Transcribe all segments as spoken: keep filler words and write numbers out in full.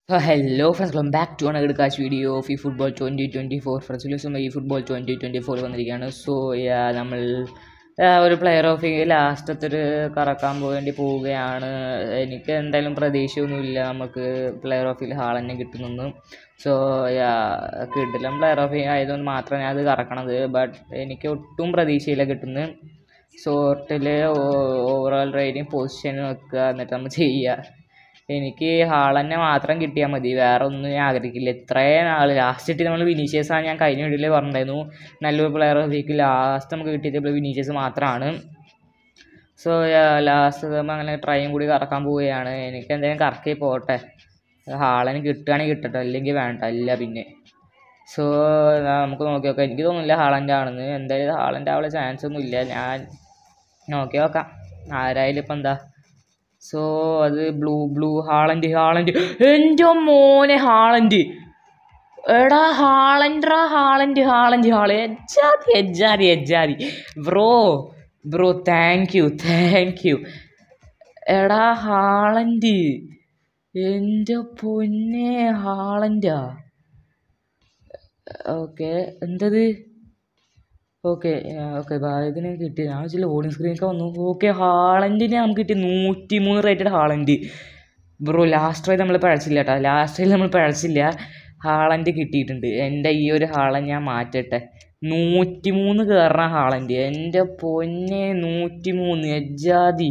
So hello friends, welcome back to another catch video of eFootball twenty twenty-four. Friends, listen eFootball twenty twenty-four വന്നിരിക്കുകയാണ്. So നമ്മൾ ഒരു player of ലാസ്റ്റത്തെ ഒരു കറക്കാൻ വേണ്ടി പോവുകയാണ്. എനിക്ക് എന്തായാലും പ്രതീക്ഷയൊന്നുമില്ല നമുക്ക് പ്ലെയർ ഓഫ് ഹാളന്നെ കിട്ടുന്നു. സോ കിട്ടില്ല പ്ലെയർ ഓഫ് ആയതുകൊണ്ട് മാത്രമേ അത് കറക്കണത്. ബട്ട് എനിക്ക് ഒട്ടും പ്രതീക്ഷയില്ല കിട്ടുന്നത്. സോർട്ടിൽ ഓവറോൾ റേറ്റിംഗ് പൊസിഷൻ വെക്കുക, എന്നിട്ട് നമ്മൾ ചെയ്യുക. എനിക്ക് ഹാളന്നെ മാത്രം കിട്ടിയാൽ മതി, വേറെ ഒന്നും ഞാൻ ആഗ്രഹിക്കില്ല. ഇത്രയും നാൾ ലാസ്റ്റ് നമ്മൾ വിനീഷ്യസാണ്, ഞാൻ കഴിഞ്ഞ വീഡിയോയിൽ പറഞ്ഞിട്ടുണ്ടായിരുന്നു നല്ലൊരു പ്ലെയർ ഓഫ് വീക്ക് ലാസ്റ്റ് നമുക്ക് കിട്ടിയത് വിനീഷ്യസ് മാത്രമാണ്. സോ ലാസ്റ്റ് നമ്മൾ അങ്ങനെ ട്രൈയും കൂടി കറക്കാൻ പോവുകയാണ്. എനിക്ക് എന്തെങ്കിലും കറക്കി പോട്ടെ, ഹാളന് കിട്ടുകയാണെങ്കിൽ കിട്ടട്ടെ, അല്ലെങ്കിൽ വേണ്ട ഇല്ല പിന്നെ. സോ നമുക്ക് നോക്കി നോക്കാം. എനിക്ക് തോന്നുന്നില്ല ഹാളൻ്റെ ആണെന്ന്, എന്തായാലും ഹാളൻ്റെ ആവുള്ള ചാൻസ് ഒന്നും ഇല്ല. ഞാൻ നോക്കി നോക്കാം ആരായാലും ഇപ്പം എന്താ. സോ അത് ബ്ലൂ ബ്ലൂ ഹാളൻഡ് ഹാളൻഡ് എൻ്റെ മോനെ ഹാളൻഡ്, എടാ ഹാളൻഡ്രാ ഹാളൻഡ് ഹാളൻഡ് ഹാള് എജ്ജാതി എജ്ജാതി എജ്ജാതി bro bro thank you thank you എടാ ഹാളൻഡ്, എൻ്റെ പൊന്നെ ഹാളൻഡാ. ഓക്കെ എന്തത് ഓക്കെ ഓക്കെ ഇതിന് കിട്ടി. ഞാൻ വെച്ചാൽ ലോഡിങ് സ്ക്രീനൊക്കെ വന്നു. ഓക്കെ ഹാളൻഡിനെ നമുക്ക് കിട്ടി നൂറ്റി മൂന്ന് rated Haaland. Bro last right നമ്മൾ പഴച്ചില്ല കേട്ടോ, ലാസ്റ്റ് റൈറ്റ് നമ്മൾ പഴച്ചില്ല. ഹാളൻഡ് കിട്ടിയിട്ടുണ്ട്. എൻ്റെ ഈ ഒരു ഹാളൻ ഞാൻ മാറ്റട്ടെ. നൂറ്റി മൂന്ന് കയറണ ഹാളൻഡ്, എൻ്റെ പൊന്നെ നൂറ്റി മൂന്ന് എജ്ജാതി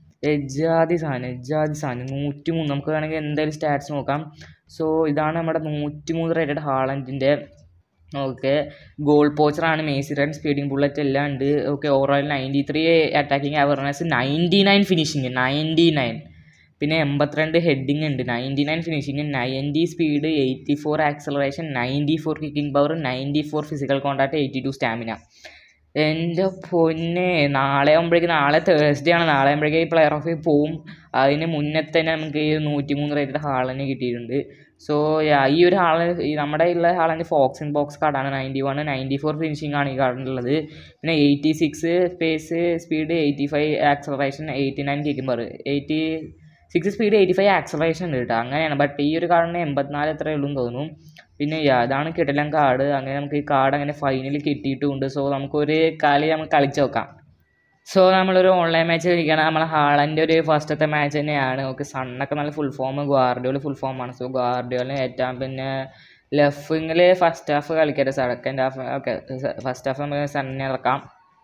എജ്ജാതി സാധനം എജ്ജാതി സാധനം നൂറ്റി മൂന്ന്. നമുക്ക് വേണമെങ്കിൽ എന്തായാലും സ്റ്റാറ്റ്സ് നോക്കാം. സോ ഇതാണ് നമ്മുടെ നൂറ്റി മൂന്ന് റേറ്റഡ് ഹാളൻഡിൻ്റെ. ഓക്കെ ഗോൾ പോച്ചറാണ്, മേസി റൺ, സ്പീഡിങ് ബുള്ളറ്റ് എല്ലാം ഉണ്ട്. Okay overall ninety three attacking awareness, ninety nine finishing ninety nine പിന്നെ എൺപത്തിരണ്ട് ഹെഡിങ് ഉണ്ട്, ninety nine finishing, ninety speed, eighty four acceleration, ninety four kicking power, ninety four physical contact, eighty two stamina. എൻ്റെ പൊന്നെ നാളെ ആകുമ്പോഴേക്കും, നാളെ Thursday ആണ്, നാളെ ആകുമ്പോഴേക്കും ഈ പ്ലെയർ ഓഫ് പോവും. അതിന് മുന്നേ തന്നെ നമുക്ക് ഈ നൂറ്റി മൂന്ന് റേറ്റഡ് ഹാളന് കിട്ടിയിട്ടുണ്ട്. സോ ഈ ഒരു ഹാള് ഈ നമ്മുടെ ഉള്ള ഹാളൻ്റെ ഫോക്സ് ഇൻ ബോക്സ് കാർഡാണ്. Ninety one ninety four finishing ആണ് ഈ കാർഡിനുള്ളത്. പിന്നെ eighty six space speed, eighty five acceleration, eighty nine kicking power, eighty six speed, eighty five acceleration ഉണ്ട് കേട്ടോ, അങ്ങനെയാണ്. ബട്ട് ഈ ഒരു കാർഡിന് എൺപത്തിനാല് എത്രയേ ഉള്ളൂ എന്ന് തോന്നുന്നു. പിന്നെ അതാണ് കിട്ടലം കാർഡ്. അങ്ങനെ നമുക്ക് ഈ കാർഡ് അങ്ങനെ ഫൈനലിൽ കിട്ടിയിട്ടുമുണ്ട്. സോ നമുക്കൊരു കളി നമുക്ക് കളിച്ച് നോക്കാം. സോ നമ്മളൊരു ഓൺലൈൻ മാച്ച് കളിക്കണം. നമ്മളെ ഹാളൻ്റെ ഒരു ഫസ്റ്റത്തെ മാച്ച് തന്നെയാണ്. ഓക്കെ സണ്ണൊക്കെ നല്ല ഫുൾ ഫോം, ഗാർഡിയോൾ ഫുൾ ഫോമാണ്. സോ ഗാർഡിയോളിന് ഏറ്റാം. പിന്നെ ലെഫ്റ്റിങ്ങിൽ ഫസ്റ്റ് ഹാഫ് കളിക്കട്ടെ, second half okay first half നമുക്ക് സണ്ണിനെ ഇറക്കാം.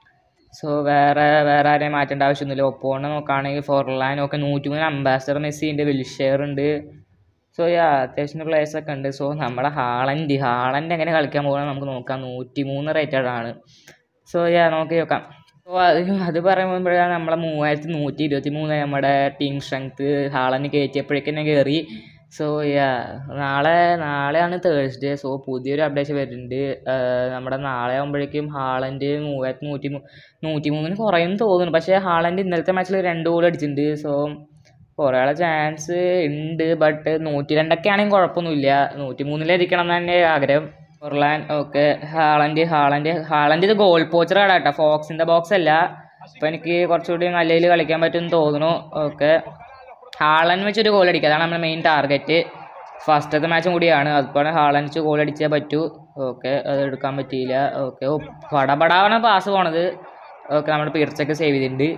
സോ വേറെ വേറെ ആരെയും മാറ്റേണ്ട ആവശ്യമൊന്നുമില്ല. ഒപ്പോണ് നോക്കുകയാണെങ്കിൽ ഫോർലാൻ ഒക്കെ നൂറ്റി മൂന്ന് അംബാസഡർ മെസ്സി ഉണ്ട്, വിൽഷെയർ ഉണ്ട്. സോ യാ അത്യാവശ്യം പ്ലേയേഴ്സൊക്കെ ഉണ്ട്. സോ നമ്മുടെ ഹാളൻഡ് ഹാളൻഡ് എങ്ങനെ കളിക്കാൻ പോകണം നമുക്ക് നോക്കാം. നൂറ്റി മൂന്ന് റേറ്റഡ് ആണ്. സോ യാ നോക്കി നോക്കാം. സോ അത് അത് പറയുമ്പോഴാണ് നമ്മളെ മൂവായിരത്തി നൂറ്റി ഇരുപത്തി മൂന്ന് നമ്മുടെ ടീം സ്ട്രെങ്ത്ത് ഹാളന് കയറ്റിയപ്പോഴേക്കും കയറി. സോ യാ നാളെ നാളെയാണ് തേഴ്സ്ഡേ. സോ പുതിയൊരു അപ്ഡേഷൻ വരുന്നുണ്ട്. നമ്മുടെ നാളെ ആകുമ്പോഴേക്കും ഹാളൻഡ് മൂവായിരത്തി നൂറ്റി നൂറ്റി മൂന്നിന് കുറയുമെന്ന് തോന്നുന്നു. പക്ഷേ ഹാളൻഡ് ഇന്നലത്തെ മാച്ചിൽ രണ്ട് ഗോൾ അടിച്ചിട്ടുണ്ട്. സോ കുറേ ആളെ ചാൻസ് ഉണ്ട്. ബട്ട് നൂറ്റി രണ്ടൊക്കെ ആണെങ്കിൽ കുഴപ്പമൊന്നുമില്ല, നൂറ്റി മൂന്നിലിരിക്കണം എന്ന് തന്നെ ആഗ്രഹം. Forlan okay Haaland Haaland Haaland ഇത് ഗോൾ പോച്ചർ കാർഡാ കേട്ടോ, ഫോക്സിൻ്റെ ബോക്സ് അല്ല. അപ്പോൾ എനിക്ക് കുറച്ചുകൂടി നല്ലതിൽ കളിക്കാൻ പറ്റുമെന്ന് തോന്നുന്നു. ഓക്കെ ഹാളൻ വെച്ചൊരു ഗോൾ അടിക്കുക, അതാണ് നമ്മുടെ മെയിൻ ടാർഗറ്റ്. ഫസ്റ്റത്തെ മാച്ചും കൂടിയാണ്, അതുപോലെ ഹാളൻ വെച്ച് ഗോൾ അടിച്ചേ പറ്റൂ. ഓക്കെ അത് എടുക്കാൻ പറ്റിയില്ല. ഓക്കെ ഓ പടപടാണ് പാസ് പോണത്. ഓക്കെ നമ്മുടെ പിർച്ചൊക്കെ സേവ് ചെയ്തിട്ടുണ്ട്.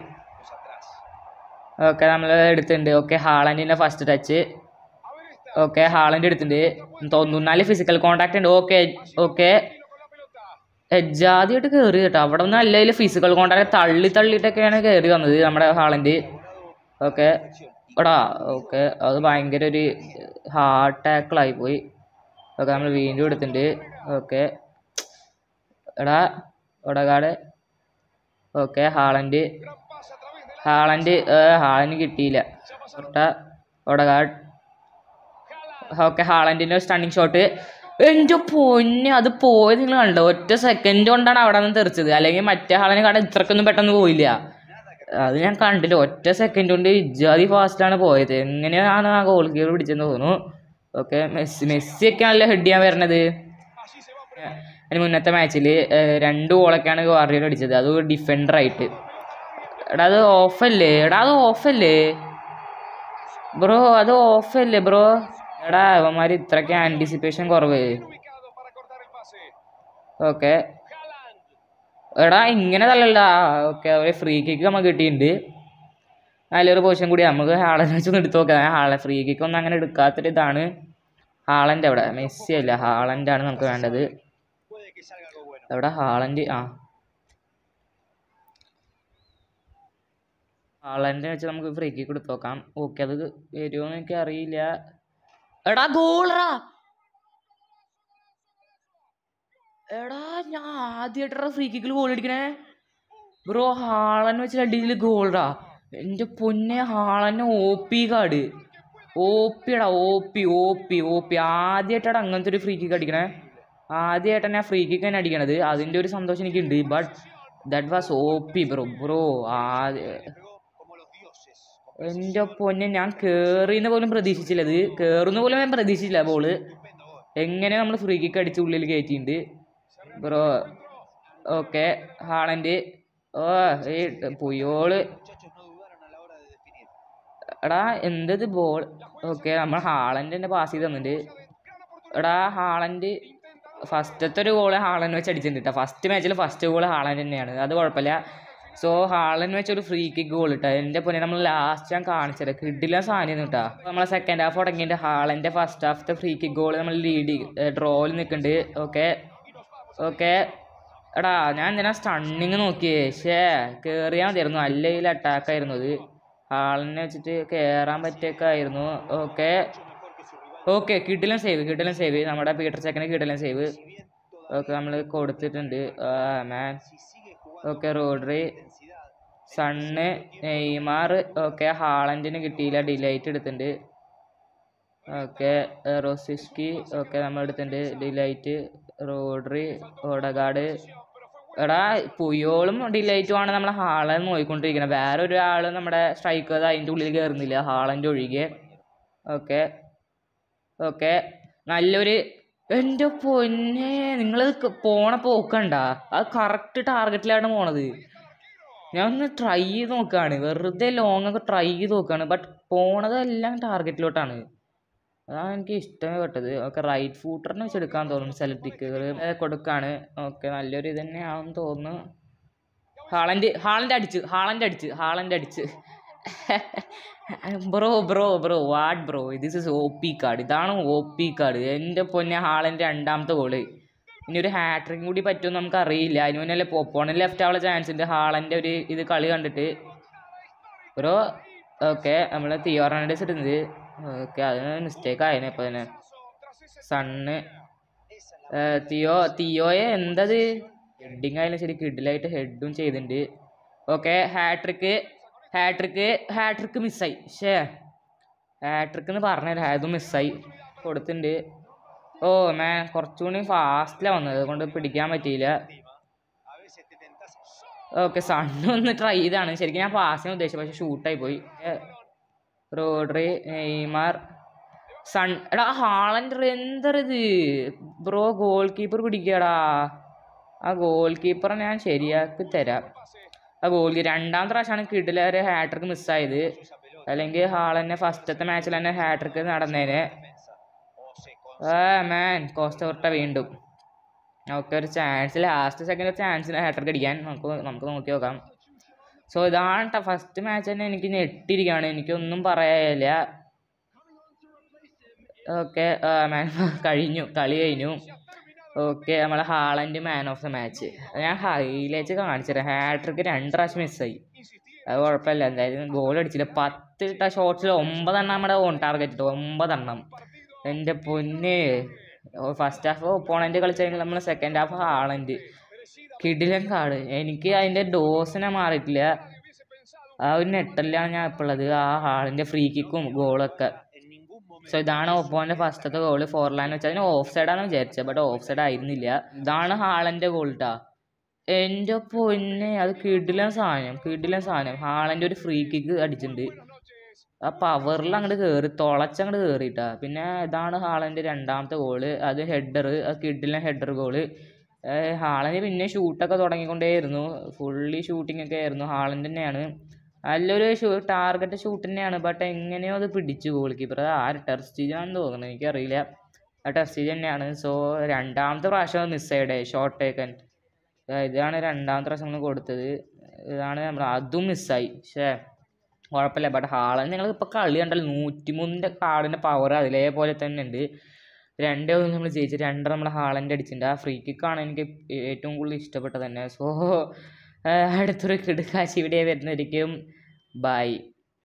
ഓക്കെ നമ്മൾ എടുത്തിട്ടുണ്ട്. ഓക്കെ ഹാളൻഡിൻ്റെ ഫസ്റ്റ് ടച്ച്. ഓക്കെ ഹാളൻഡ് എടുത്തിട്ടുണ്ട്. തൊണ്ണൂറ്റിനാല് ഫിസിക്കൽ കോൺടാക്ട് ഉണ്ട്. ഓക്കെ ഓക്കെ എജ്ജാതിയായിട്ട് കയറി കേട്ടോ, അവിടെ നിന്ന് നല്ല ഫിസിക്കൽ കോൺടാക്ട് തള്ളി തള്ളിയിട്ടൊക്കെയാണ് കയറി വന്നത് നമ്മുടെ ഹാളൻഡ്. ഓക്കെ എടാ ഓക്കെ അത് ഭയങ്കര ഒരു ഹാർട്ട് ടാക്കിളായി പോയി. ഓക്കെ നമ്മൾ വീണ്ടും എടുത്തിട്ടുണ്ട്. ഓക്കെ എടാ ഒടകാട്. ഓക്കെ ഹാളൻഡ് ഹാളൻഡ് ഹാളന് കിട്ടിയില്ല. ഒടകാട്. ഓക്കെ ഹാളൻഡിൻ്റെ സ്റ്റണ്ണിങ് ഷോട്ട്, എൻ്റെ പൊന്നെ അത് പോയത് നിങ്ങൾ കണ്ടോ, ഒറ്റ സെക്കൻഡ് കൊണ്ടാണ് അവിടെ നിന്ന് തെറിച്ചത്. അല്ലെങ്കിൽ മറ്റേ ഹാളന് കട ഇത്രക്കൊന്നും പെട്ടെന്ന് പോയില്ല, അത് ഞാൻ കണ്ടില്ല. ഒറ്റ സെക്കൻഡ് കൊണ്ട് ഇജാതി ഫാസ്റ്റാണ് പോയത്. എങ്ങനെയാണ് ആ ഗോൾ കീപ്പർ പിടിച്ചെന്ന് തോന്നുന്നു. ഓക്കെ മെസ്സി മെസ്സിയൊക്കെ നല്ല ഹെഡ് ചെയ്യാൻ വരണത്. അതിന് മുന്നത്തെ മാച്ചിൽ രണ്ട് ഗോളൊക്കെയാണ് ഗാർഡിയോൾ അടിച്ചത്, അത് ഡിഫൻഡറായിട്ട്. എടാ അത് ഓഫല്ലേ, എടാ അത് ഓഫല്ലേ ബ്രോ, അത് ഓഫല്ലേ ബ്രോ. എടാ അവന്മാർ ഇത്രയ്ക്ക് ആൻറ്റിസിപ്പേഷൻ കുറവ്. ഓക്കെ എടാ ഇങ്ങനെ തല്ലല്ല. ഓക്കെ അവർ ഫ്രീ കിക്ക് നമുക്ക് കിട്ടിയിട്ടുണ്ട്. നല്ലൊരു പൊസിഷൻ കൂടി നമുക്ക് ഹാളൻഡ് വെച്ചൊന്ന് എടുത്ത് നോക്കാം. ഹാള ഫ്രീ കിക്ക് ഒന്നും അങ്ങനെ എടുക്കാത്തൊരു ഇതാണ്. ഹാളൻഡ് എവിടെ? മെസ്സി അല്ല, ഹാളൻഡാണ് നമുക്ക് വേണ്ടത്. എവിടെ ഹാളൻഡ്? ആ ഹാളൻഡ് വെച്ച് നമുക്ക് ഫ്രീ കിക്ക് എടുത്ത് നോക്കാം. ഓക്കെ അത് വരുമോ എന്ന് എനിക്ക് അറിയില്ല. എടാ ഗോളറാ. എടാ ഞാൻ ആദ്യമായിട്ടാ ഫ്രീ കിക്കിൽ ഗോൾ അടിക്കണേ ബ്രോ. ഹാളൻഡ് വെച്ച് അടിയിൽ ഗോളറാ. എൻ്റെ പൊന്നെ ഹാളന്നെ ഒ പി കാർഡ്. ഒ പിടാ O P O P O P ആദ്യമായിട്ടാണ് അങ്ങനത്തെ ഒരു ഫ്രീ കിക്ക് അടിക്കണേ. ആദ്യമായിട്ട് തന്നെ ഫ്രീ കിക്ക് തന്നെ അടിക്കണത്. അതിൻ്റെ ഒരു സന്തോഷം എനിക്കുണ്ട്. But that was O P bro bro ആദ്യ എൻ്റെ പൊന്നെ ഞാൻ കയറിയെന്ന് പോലും പ്രതീക്ഷിച്ചില്ല. ഇത് കയറുന്ന പോലും ഞാൻ പ്രതീക്ഷിച്ചില്ല. ബോള് എങ്ങനെ നമ്മൾ ഫ്രീ കിക്ക് അടിച്ച് ഉള്ളിൽ കയറ്റിയിട്ടുണ്ട് ബ്രോ. Okay Haaland. ഓ ഈ പുയോള് എടാ എന്തത് ബോൾ. ഓക്കെ നമ്മൾ ഹാളൻഡ് തന്നെ പാസ് ചെയ്ത് തന്നിട്ടുണ്ട്. എടാ ഹാളൻഡ് ഫസ്റ്റത്തെ ഒരു ഗോള് ഹാളൻഡ് വെച്ച് അടിച്ചിട്ടുണ്ട് കേട്ടോ. ഫസ്റ്റ് മാച്ചിൽ ഫസ്റ്റ് ഗോള് ഹാളൻഡ് തന്നെയാണ്. അത് കുഴപ്പമില്ല. സോ ഹാളൻഡ് വെച്ച് ഒരു ഫ്രീ കിക്ക് ഗോൾ ഇട്ടാ. എൻ്റെ പൊന്നെ നമ്മൾ ലാസ്റ്റ് ഞാൻ കാണിച്ചത് കിട്ടില്ല സാധനം കേട്ടോ. നമ്മളെ സെക്കൻഡ് ഹാഫ് തുടങ്ങിയിട്ട് ഹാളൻ്റെ ഫസ്റ്റ് ഹാഫത്തെ ഫ്രീ കിക്ക് ഗോൾ നമ്മൾ ലീഡ് ഡ്രോയിൽ നിൽക്കുന്നുണ്ട്. ഓക്കെ ഓക്കെ എടാ ഞാൻ എന്തിനാ സ്റ്റണ്ണിങ് നോക്കിയേ. ഷേ കയറിയാൽ മതിയായിരുന്നു. അല്ലെങ്കിൽ അറ്റാക്കായിരുന്നു അത്. ഹാളിനെ വെച്ചിട്ട് കയറാൻ പറ്റിയൊക്കെ ആയിരുന്നു. ഓക്കെ ഓക്കെ കിടിലൻ സേവ് കിടിലൻ സേവ് നമ്മുടെ പീറ്റർ ചെക്കന് കിടിലൻ സേവ്. ഓക്കെ നമ്മൾ കൊടുത്തിട്ടുണ്ട് man. Okay Rodri, Son, Neymar. Okay ഹാളൻഡിന് കിട്ടിയില്ല. ഡിലൈറ്റ് എടുത്തിട്ടുണ്ട്. ഓക്കെ റോസിസ്കി. ഓക്കെ നമ്മൾ എടുത്തിട്ടുണ്ട് ഡിലൈറ്റ്. റോഡ്രി, ഓഡഗാർഡ്. എടാ പുയോളും ഡിലൈറ്റുമാണ് നമ്മളെ ഹാളൻ നോക്കിക്കൊണ്ടിരിക്കുന്നത്. വേറെ ഒരാൾ നമ്മുടെ സ്ട്രൈക്കർ അതിൻ്റെ ഉള്ളിൽ കയറുന്നില്ല, ഹാളൻ്റെ ഒഴികെ. ഓക്കെ ഓക്കെ നല്ലൊരു എൻ്റെ പൊന്നെ നിങ്ങൾ പോണ പോക്കണ്ട. അത് കറക്റ്റ് ടാർഗറ്റിലാണ് പോണത്. ഞാൻ ഒന്ന് ട്രൈ ചെയ്ത് നോക്കുകയാണ്. വെറുതെ ലോങ് ഒക്കെ ട്രൈ ചെയ്ത് നോക്കുകയാണ്. ബട്ട് പോണതെല്ലാം ടാർഗറ്റിലോട്ടാണ്. അതാണ് എനിക്ക് ഇഷ്ടമേ പെട്ടത്. ഓക്കെ റൈറ്റ് ഫൂട്ടറിനെ വെച്ച് എടുക്കാൻ തോന്നുന്നു. സെലക്ടിക്കുകൾ കൊടുക്കാണ്. ഓക്കെ നല്ലൊരു ഇത് തന്നെയാണെന്ന് തോന്നുന്നു. ഹാളൻഡ് ഹാളൻഡ് അടിച്ച് ഹാളൻഡ് അടിച്ച് ഹാളൻഡ് അടിച്ച് bro bro bro what bro this is O P card. ഇതാണ് ഒ പി കാർഡ്. എൻ്റെ പൊന്നെ ഹാളൻ്റെ രണ്ടാമത്തെ ഗോള്. ഇനി ഒരു ഹാട്രിക് കൂടി പറ്റുമെന്ന് നമുക്ക് അറിയില്ല. അതിന് മുന്നേ പോപ്പോണിൽ ലെഫ്റ്റ് ആവാനുള്ള ചാൻസ് ഉണ്ട് ഹാളൻ്റെ ഒരു ഇത് കളി കണ്ടിട്ട് ബ്രോ. ഓക്കെ നമ്മൾ തിയോറാനഡേസ് ഇടുന്നത്. ഓക്കെ അതിന് മിസ്റ്റേക്ക് ആയിരുന്നു ഇപ്പോൾ തന്നെ. സണ്ണ് തിയോ തിയോയെ എന്തത് ഹെഡിങ് ആയാലും ശരി കിഡിലായിട്ട് ഹെഡും ചെയ്തിട്ടുണ്ട്. ഓക്കെ ഹാട്രിക്ക് ഹാട്രിക്ക് ഹാട്രിക്ക് മിസ്സായി. ഷേ ഹാട്രിക്ക് എന്ന് പറഞ്ഞില്ല, അതും മിസ്സായി കൊടുത്തിട്ടുണ്ട്. ഓ മാൻ കുറച്ചുകൂടി ഫാസ്റ്റിലാണ് വന്നത്, അതുകൊണ്ട് പിടിക്കാൻ പറ്റിയില്ല. ഓക്കെ സണ്ണ് ഒന്ന് ട്രൈ ചെയ്താണ്. ശരിക്കും ഞാൻ പാസിന് ഉദ്ദേശിച്ചത്, പക്ഷെ ഷൂട്ടായി പോയി. Rodri, Neymar, Son. എടാ ഹാളൻഡ് എന്തത് ബ്രോ. ഗോൾ കീപ്പർ പിടിക്കടാ. ആ ഗോൾ കീപ്പറെ ഞാൻ ശരിയാക്കി തരാം. ആ ഗോൾ രണ്ടാമത്തെ പ്രാവശ്യമാണ് കിഡിലെ ഒരു ഹാട്രിക്ക് മിസ്സായത്. അല്ലെങ്കിൽ ഹാളന്നെ ഫസ്റ്റത്തെ മാച്ചിൽ തന്നെ ഹാട്രിക്ക് നടന്നേനെ. ആ മാൻ കോസ്റ്റോർട്ട വീണ്ടും. ഓക്കെ ഒരു ചാൻസ് ലാസ്റ്റ് സെക്കൻഡ് ചാൻസിന് ഹാട്രിക്ക് അടിക്കാൻ നമുക്ക് നമുക്ക് നോക്കി നോക്കാം. സോ ഇതാണ് കേട്ടോ ഫസ്റ്റ് മാച്ച് തന്നെ. എനിക്ക് ഞെട്ടിരിക്കുകയാണ്, എനിക്കൊന്നും പറയാനില്ല. ഓക്കെ മാൻ കഴിഞ്ഞു, കളി കഴിഞ്ഞു. ഓക്കെ നമ്മളെ Haaland man of the match. ഞാൻ ഹൈലൈറ്റ്സ് കാണിച്ചു തരാം. ഹാട്രിക്ക് രണ്ട് പ്രാവശ്യം മിസ്സായി, അത് കുഴപ്പമില്ല. എന്തായാലും ഗോൾ അടിച്ചില്ല. പത്ത് ഇട്ട ഷോട്ട്സിൽ ഒമ്പതെണ്ണം നമ്മുടെ ഓൺ ടാർഗറ്റ് ഇട്ടു, ഒമ്പതെണ്ണം. എൻ്റെ പൊന്നെ ഫസ്റ്റ് ഹാഫ് ഒപ്പോണൻറ്റ് കളിച്ചെങ്കിൽ നമ്മൾ സെക്കൻഡ് ഹാഫ് ഹാളൻഡ് കിടിലൻ കാർഡ്. എനിക്ക് അതിൻ്റെ ഡോസിനെ മാറിയിട്ടില്ല. ആ ഒരു നെട്ടല്ലാണ് ഞാൻ ഇപ്പോൾ ഉള്ളത്. ആ ഹാളിൻ്റെ ഫ്രീ കിക്കും ഗോളൊക്കെ. സോ ഇതാണ് ഒപ്പോൻ്റെ ഫസ്റ്റത്തെ ഗോള്. ഫോർലാൻഡ് വെച്ചാൽ അതിന് ഓഫ് സൈഡാണെന്ന് വിചാരിച്ചത്, ബട്ട് ഓഫ് സൈഡ് ആയിരുന്നില്ല. ഇതാണ് ഹാളൻ്റെ ഗോൾ കേട്ടോ. എൻ്റെ പൊന്നെ അത് കിടിലൻ സാധനം, കിടിലൻ സാധനം. ഹാളൻ്റെ ഒരു ഫ്രീ കിക്ക് അടിച്ചിട്ടുണ്ട്. ആ പവറിൽ അങ്ങോട്ട് കയറി തുളച്ചങ്ങോട്ട് കയറിയിട്ടാ. പിന്നെ ഇതാണ് ഹാളൻ്റെ രണ്ടാമത്തെ ഗോള്. അത് ഹെഡർ, അത് കിടിലൻ ഹെഡർ ഗോള്. ഹാളൻ്റെ പിന്നെ ഷൂട്ടൊക്കെ തുടങ്ങിക്കൊണ്ടേയിരുന്നു. ഫുള്ളി ഷൂട്ടിംഗ് ഒക്കെ ആയിരുന്നു. ഹാളൻ്റെ തന്നെയാണ്. നല്ലൊരു ഷൂ ടാർഗറ്റ് ഷൂട്ട് തന്നെയാണ്. ബട്ട് എങ്ങനെയോ അത് പിടിച്ചു ഗോൾ കീപ്പർ. ആര് ടെർസ്റ്റീജാണെന്ന് തോന്നുന്നു, എനിക്കറിയില്ല. ആ ടെർസ്റ്റീജ് തന്നെയാണ്. സോ രണ്ടാമത്തെ പ്രാവശ്യം മിസ്സായിടെ ഷോട്ട് ടേക്കൻ. ഇതാണ് രണ്ടാമത്തെ പ്രാവശ്യം നമ്മൾ കൊടുത്തത്. ഇതാണ് നമ്മൾ അതും മിസ്സായി. പക്ഷേ കുഴപ്പമില്ല. ബട്ട് ഹാളൻഡ് നിങ്ങൾ ഇപ്പോൾ കളി കണ്ടാൽ നൂറ്റിമൂന്നിൻ്റെ കാർഡിൻ്റെ പവർ അതിലേപോലെ തന്നെ ഉണ്ട്. രണ്ടേ ഒന്ന് നമ്മൾ ജയിച്ചു, രണ്ടര നമ്മൾ ഹാളൻഡ് അടിച്ചിട്ടുണ്ട്. ആ ഫ്രീ കിക്കാണ് എനിക്ക് ഏറ്റവും കൂടുതൽ ഇഷ്ടപ്പെട്ടത് തന്നെ. സോ അടുത്തൊരു കിടുക്കാശി ഇവിടെ വരുന്നതായിരിക്കും. ബൈ.